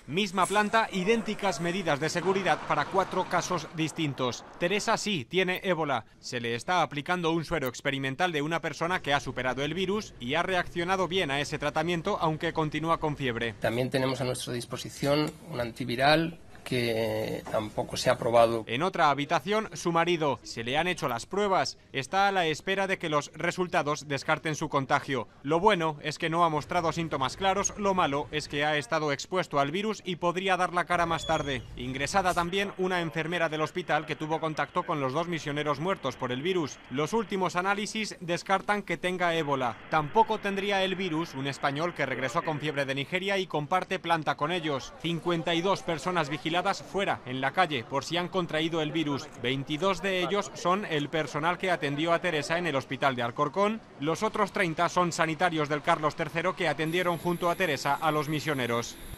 Misma planta, idénticas medidas de seguridad para 4 casos distintos. Teresa sí tiene ébola. Se le está aplicando un suero experimental de una persona que ha superado el virus y ha reaccionado bien a ese tratamiento, aunque continúa con fiebre. También tenemos a nuestra disposición un antiviral que tampoco se ha probado. En otra habitación, su marido. Se le han hecho las pruebas. Está a la espera de que los resultados descarten su contagio. Lo bueno es que no ha mostrado síntomas claros. Lo malo es que ha estado expuesto al virus y podría dar la cara más tarde. Ingresada también una enfermera del hospital que tuvo contacto con los 2 misioneros muertos por el virus. Los últimos análisis descartan que tenga ébola. Tampoco tendría el virus un español que regresó con fiebre de Nigeria y comparte planta con ellos. 52 personas vigiladas fuera, en la calle, por si han contraído el virus. 22 de ellos son el personal que atendió a Teresa en el hospital de Alcorcón. Los otros 30 son sanitarios del Carlos III que atendieron junto a Teresa a los misioneros.